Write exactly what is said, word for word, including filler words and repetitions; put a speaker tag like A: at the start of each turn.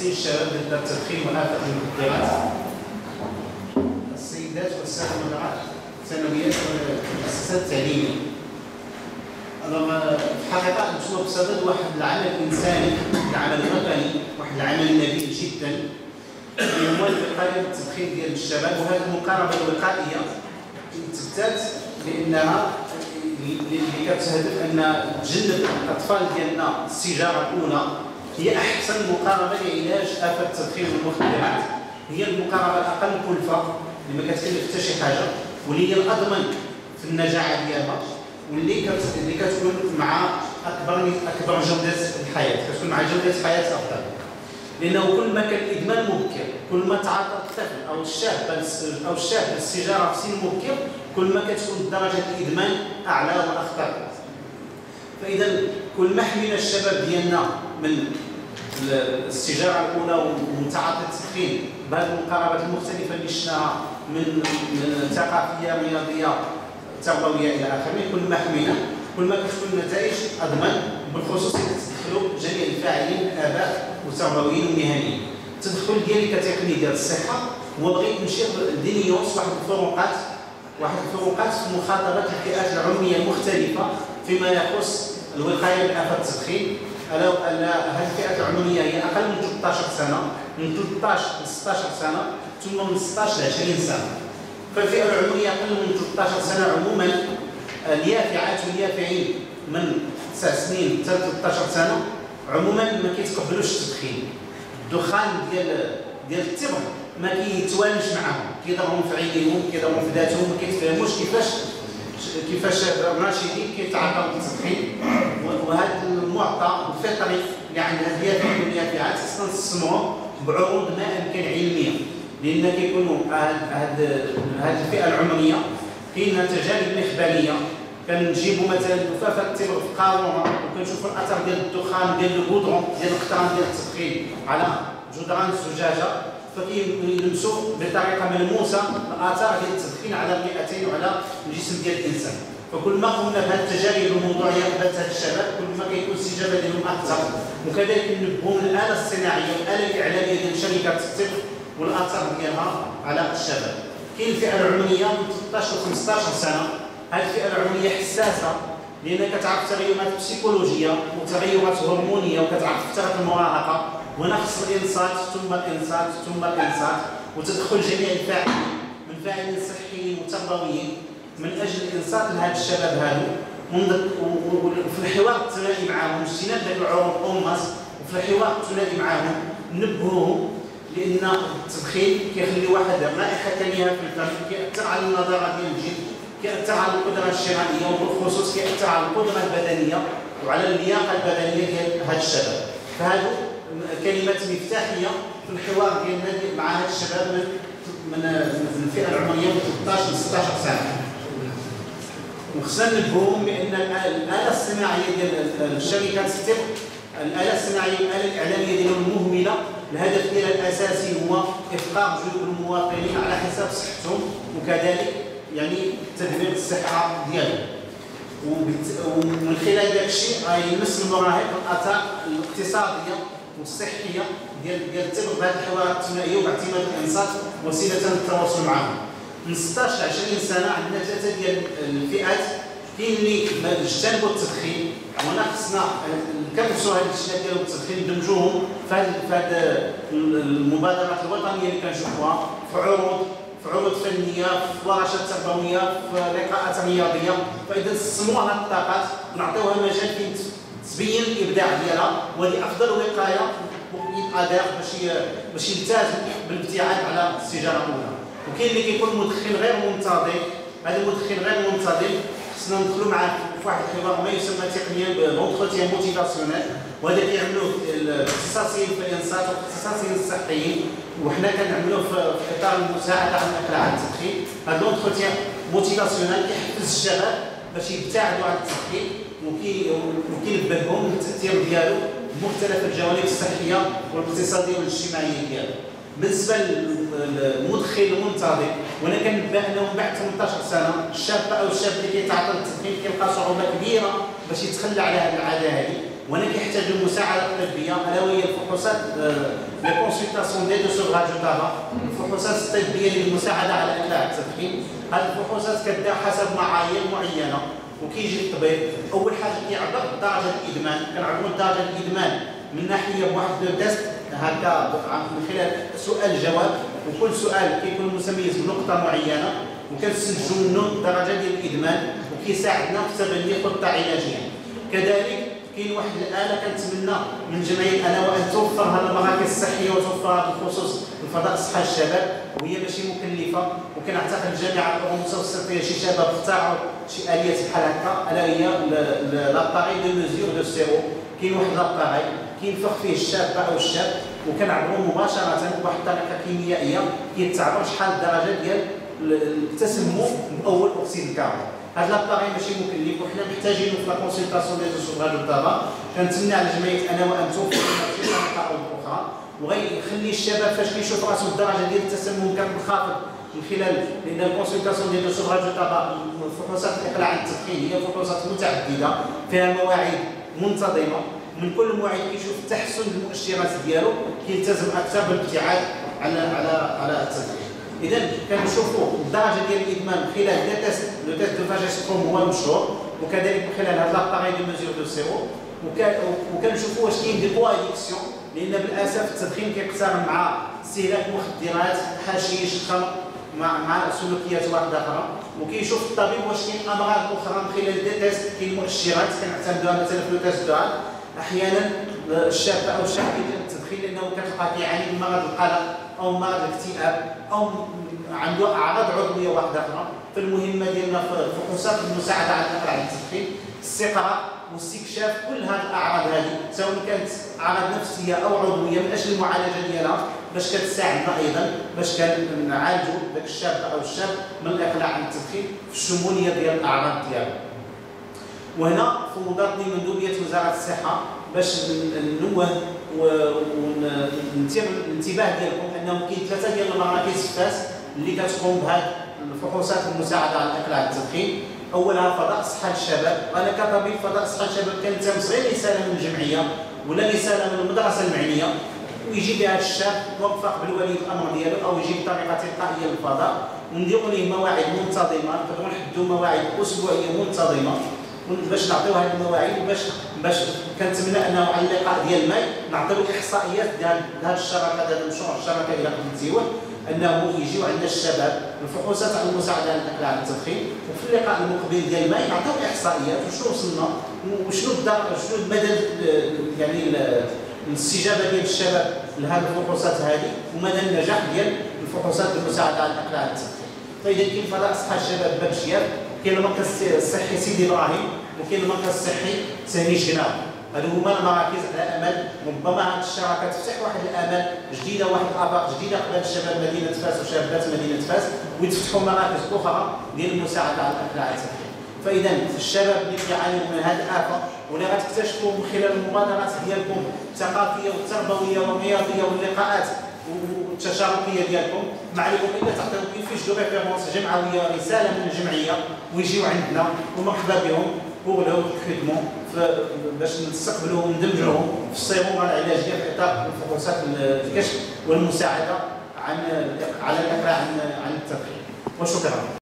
A: تحسين الشباب ضد التدخين وآفة المخدرات. السيدات والسادة المدراء الثانويات والمؤسسات التعليمية. في الحقيقة أنتم بصدد واحد العمل الإنساني، العمل الوطني، واحد العمل نبيل جدا اللي هو الوقاية والتدخين ديال الشباب. وهذه المقاربة الوقائية تثبتت بأنها اللي كتهدف أن تجنب الأطفال ديالنا السيجارة الأولى هي أحسن مقاربة لعلاج آفة التدخين والمخدرات. هي المقاربة الأقل كلفة اللي ما كتكلف حتى شي حاجة، واللي هي الأضمن في النجاعة ديالها، واللي كت... اللي كتكون مع أكبر أكبر جودة الحياة، كتكون مع جودة حياة أفضل. لأنه كل ما كان الإدمان مبكر، كل ما تعاطى الطفل أو الشاب أو الشاب السيجارة في سن مبكر، كل ما كتكون درجة الإدمان أعلى وأخطر. فإذا كل ما حمينا الشباب ديالنا من السيجارة الأولى ومتعاطي التدخين بهذه المقاربات المختلفة اللي شفناها من ثقافية رياضية تربوية إلى آخره، كل ما حمينا كل ما كتكون النتائج أضمن، بالخصوص إذا تدخلوا جميع الفاعلين آباء وتربويين ومهنيين. التدخل ديالي كتقني ديال الصحة هو بغيت نشير لدينيوس واحد الفروقات واحد الفروقات في مخاطبة الفئات العمرية المختلفة فيما يخص الوقاية من آفة التدخين. ألا أن هذه الفئات العمرية هي أقل من ثلاث عشرة سنة، من ثلاث عشر ل ستة عشر سنة، ثم من ستة عشر ل عشرين سنة. فالفئة العمرية أقل من ثلاث عشر سنة عموما اليافعات واليافعين من تسع سنين حتى ثلاث عشر سنة عموما ما كيتقبلوش التدخين. الدخان ديال ديال التبغ ما كيتوالش معاهم، كيضرهم في عينيهم، كيضرهم في ذاتهم، ما كيتفهموش كيفاش كيفاش الراشدين كيتعاطوا التدخين. وهذا المعطى الفطري اللي عند هذه الفئات واليافعات خصنا نستثمروا بعروض ما امكن علميه، لان كيكونوا هذه الفئه العمريه كاينه تجارب مخبريه. كنجيبوا مثلا دفافه التبغ في قاروره وكنشوفوا الاثر ديال الدخان ديال الغودرون ديال القطران ديال التدخين على جدران الزجاجه، فكيلمسوا بطريقه ملموسه الاثار ديال التدخين على الرئتين وعلى الجسم ديال الانسان. فكل ما قمنا بهذه التجارب الموضوعيه قبل هذا الشباب كل ما كيكون الاستجابه ديالهم اكثر. وكذلك ننبهوا من الاله الصناعيه والاله الاعلاميه ديال شركات التبغ والاثار ديالها على الشباب. كاين الفئه العمريه من ثلاث عشر ل خمسة عشر سنه. هذه الفئه العمريه حساسه لان كتعرف تغيرات بسيكولوجيه وتغيرات هرمونيه وكتعرف فتره المراهقه ونقص الانصات ثم الانصات ثم الانصات وتدخل جميع الفاعلين من فاعلين صحيين وتربويين من اجل الانصات لهذا الشباب هادو. وفي الحوار الثنائي معاهم اجتناب ذاك العروض اوماس، وفي الحوار الثنائي معاهم نبهوهم لان التدخين كيخلي واحد رائحه كريهه في الفم، كيأثر على النضاره ديال الجلد، كيأثر على القدره الشرائيه وبالخصوص كيأثر على القدره البدنيه وعلى اللياقه البدنيه ديال هذا الشباب. فهذو كلمات مفتاحيه في الحوار ديالنا مع هذا الشباب من من الفئه العمريه من ثلاث عشر ل ستة عشر سنه. وخصنا ننبهوهم بان الاله الصناعيه ديال الشركات التبغ، الاله الصناعيه والاله الاعلاميه ديالهم المهمله، الهدف ديالها الاساسي هو افقار جيوب المواطنين على حساب صحتهم وكذلك يعني تدمير الصحه ديالهم. ومن خلال ذاك الشيء غيمس المراهق الاثار الاقتصاديه والصحيه ديال ديال التبغ بهذه الحوارات الثنائيه وباعتماد الانصات وسيله للتواصل معهم. من ستة عشر ل عشرين سنه عندنا ثلاثه ديال الفئات. كاين اللي اجتنبوا التدخين وهنا خصنا نكرسوا هذه الاجتناب ديالهم التدخين ندمجوهم في هذه المبادرات الوطنيه اللي كنشوفوها في عروض في عروض فنيه، في ورشات تربويه، في لقاءات رياضيه. فاذا استثمروا هذه الطاقات ونعطيوها مجال فين تبين الابداع ديالها، وهذه افضل وقايه واداء باش باش يلتزم بالابتعاد على السيجاره الاولى. وكاين اللي كيكون مدخن غير منتظم. هذا المدخن غير منتظم خصنا ندخلوا معاه في واحد الحوار ما يسمى تقنيا بونتروتيان موتيفاسيونيل، وهذا كيعملوه الاختصاصيين في الانصات والاختصاصيين الصحيين، وحنا كنعملوه في اطار المساعده على الاقلاع عن التدخين. هذا البونتروتيان موتيفاسيونيل كيحفز الشباب باش يبتعدوا عن التدخين وكينبههم للتاثير ديالو بمختلف الجوانب الصحيه والاقتصاديه والاجتماعيه ديالو. بالنسبه للمدخن المنتظم، وانا كنبه انه من بعد ثمانية عشر سنه الشاب او الشاب اللي كيتعاطى التدخين كيلقى صعوبه كبيره باش يتخلى على هذه العاده هذه، وهنا كيحتاج المساعده الطبيه الا وهي الفحوصات لي كونسلطاسيون دي دو سوفراج دو تابا، الفحوصات الطبيه للمساعده على اقلاع التدخين. هذه الفحوصات كدار حسب معايير معينه، وكيجي الطبيب اول حاجه كيعرف درجه الادمان، كنعرفوا درجه الادمان من ناحيه بواحد لو تيست هكا من خلال سؤال جواب، وكل سؤال كيكون متميز بنقطه معينه وكنستنتجوا منه درجه ديال الادمان، وكيساعدنا في تبني خطه علاجيه. كذلك كاين واحد الاله كنتمنى من جمعيه انا وان توفر هذه المراكز الصحيه وتوفرها بالخصوص الفضاء الصحه الشباب، وهي ماشي مكلفه، وكنعتقد الجامعه المتوسطيه شي شباب اخترعوا شي اليات بحال هكا، الا هي لاباري دو ميزور دو سيرو. كاين واحد لاباري كينفخ فيه الشاب او الشاب وكنعبروا مباشره بواحد الطريقه كيميائيه كيتعبر شحال الدرجه ديال التسمم باول اكسيد الكربون. هذا لاباري ماشي مكلف وحنا محتاجينه في لا كونسلطاسيون ديال السوفراج دو تابا. كنتمنى على جمعيه انا وان توفر شي طريقه اخرى، وغيخلي الشباب فاش كيشوف راسو الدرجه ديال التسمم كتنخفض من خلال، لان الكونسلطاسيون ديال السوفراج دو تابا فحوصات الاقلاع عن التدخين هي فحوصات متعدده فيها مواعيد منتظمه، من كل موعد كيشوف تحسن المؤشرات ديالو كيلتزم اكثر بالابتعاد على على على التدخين. اذا كنشوفوا الدرجه ديال الادمان من خلال دي تيست، لو تيست دو فاجيستروم هو المشهور، وكذلك من خلال هذا لاباري دو ميزور دو سيرو، وكنشوفوا واش كاين دي بوا اديكسيون، لان بالاسف التدخين كيقترن مع استهلاك مخدرات، حشيش، خمر، مع مع سلوكيات واحده اخرى، وكيشوف الطبيب واش كاين امراض اخرى من خلال دي تيست، كاين مؤشرات كنعتمدوها مثلا في لو تيست دو هاد. احيانا الشاب او الشاب كيدير التدخين لانه كتلقى كيعاني من مرض القلق او مرض الاكتئاب او عنده اعراض عضويه واحده اخرى. فالمهمه ديالنا في فحوصات المساعده على الاقلاع عن التدخين استقراء واستكشاف كل هذه الاعراض هذه، سواء كانت اعراض نفسيه او عضويه، من اجل المعالجه ديالها باش كتساعدنا ايضا باش كنعالجوا ذاك الشاب او الشاب من الاقلاع عن التدخين في الشموليه ديال الاعراض ديالو. وهنا فوضتني مندوبيه وزاره الصحه باش ننوه ونثير الانتباه ديالكم انه كاين ثلاثه ديال المراكز في فاس اللي كتقوم بهذه الفحوصات المساعده على الاقلاع عن التدخين. اولها فضاء الصحه للشباب. انا كطبيب فضاء الصحه للشباب كنلتمس غير رساله من الجمعيه ولا رساله من المدرسه المعنيه ويجي بها الشاب موفق بالولي الامر ديالو او يجي بطريقه تلقائيه للفضاء، ونديروا ليه مواعيد منتظمه، نقدروا نحدوا مواعيد اسبوعيه منتظمه باش نعطيو هذه المواعيد، باش باش كنتمنى انه على اللقاء ديال ماي نعطيو احصائيات ديال هذه الشراكه، هذا المشروع الشراكه الى قبلتيوه، انه يجيو عندنا الشباب الفحوصات على المساعده على الاقلاع عن التدخين، وفي اللقاء المقبل ديال ماي نعطيو احصائيات وشنو وصلنا وشنو شنو المدى يعني الاستجابه ديال الشباب لهذه الفحوصات هذه ومدى النجاح ديال الفحوصات المساعده على الاقلاع عن التدخين. فاذا كاين فضاء صحه الشباب باب شياب، كاين المركز الصحي سيدي ابراهيم، وكاين المركز الصحي سامي جناب. هادو هما المراكز على امل ربما هذه الشراكه تفتح واحد الامل جديده، واحد الافاق جديده قبل شباب مدينه فاس وشابات مدينه فاس، ويتفتحوا مراكز اخرى ديال المساعده على الاقلاع عن التدخين. فاذا الشباب اللي كيعانيوا من هذه الافه واللي غتكتشفوا من خلال المبادرات ديالكم الثقافيه والتربويه والرياضيه واللقاءات والتشاركيه ديالكم، ما عليكم الا تعطيو كيف فيش دو ريفيرونس جمعويه، رساله من الجمعيه ويجيو عندنا ومرحبا بهم بوغ لو ريكروتمون باش نستقبلوهم وندمجوهم في الصيغه العلاجيه في اطار الفحوصات الكشف والمساعده عن على الاقلاع عن التدخين. وشكرا.